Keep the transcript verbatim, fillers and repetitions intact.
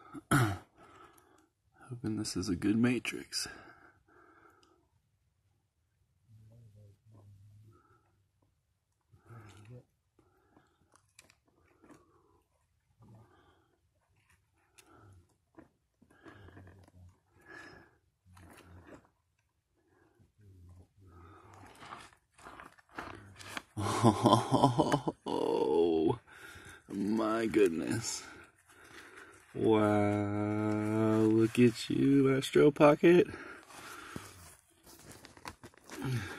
Hoping this is a good matrix. Oh my goodness. Wow, look at you, Astro Pocket.